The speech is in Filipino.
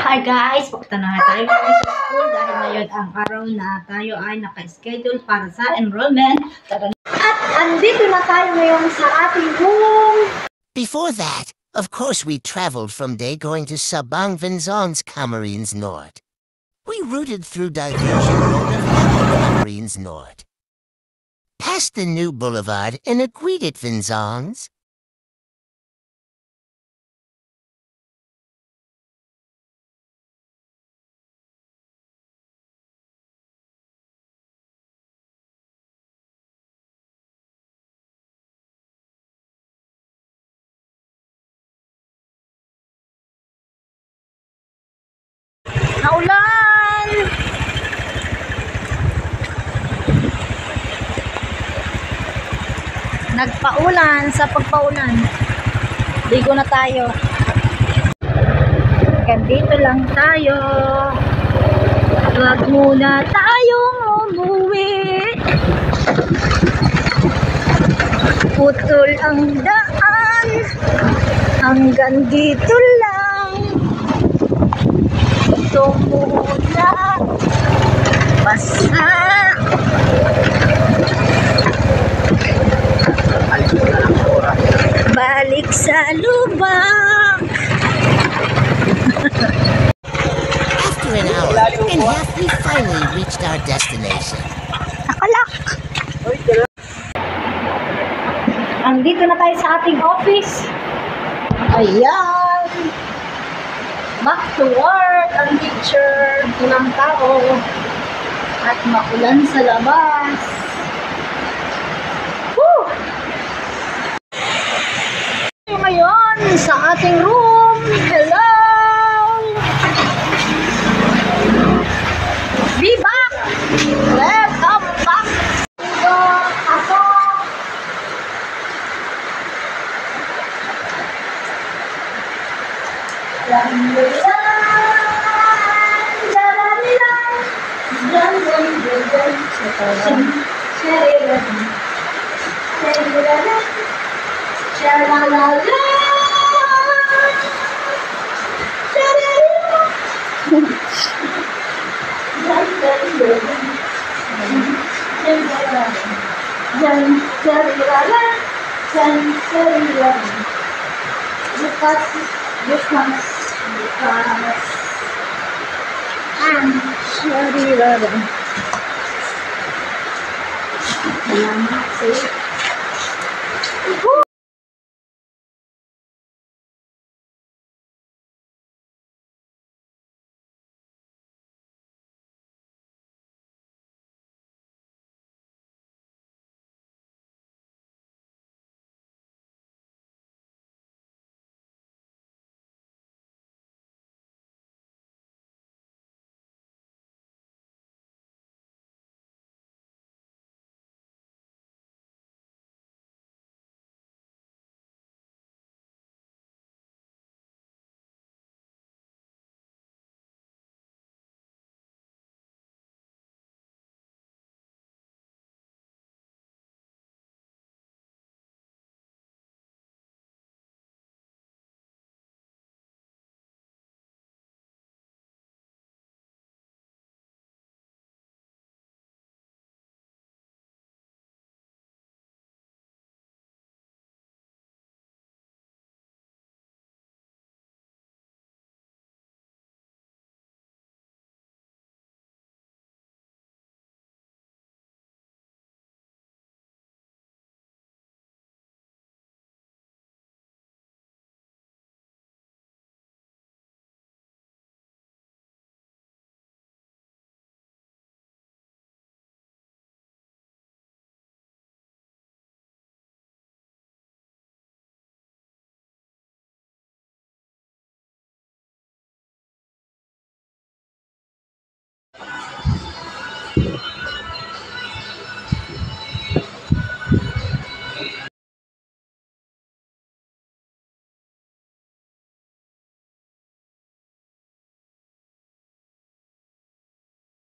Hi guys! Pupunta na tayo ngayon sa school dahil ngayon ang araw na tayo ay naka-schedule para sa enrollment. At andito na tayo ngayon sa ating room. Before that, of course we traveled from day going to Sabang Vinzon's Camarines Nord. We routed through Diversion Road of Camarines Nord. Past the new boulevard and agreed at Vinzon's. Naulan! Nagpaulan sa pagpaulan. Ligo na tayo. Dito lang tayo. Wag muna tayong umuwi. Putol ang daan. Hanggang dito lang. Ito muna. Basta. Balik sa lubak. After an hour and a half, we finally reached our destination. Nakalak. Andito na tayo sa ating office. Ayan. Back to work ang teacher ng tao. At maulan sa labas. Woo! Ngayon sa ating room. Hello! Be back! Welcome back! Ito ako.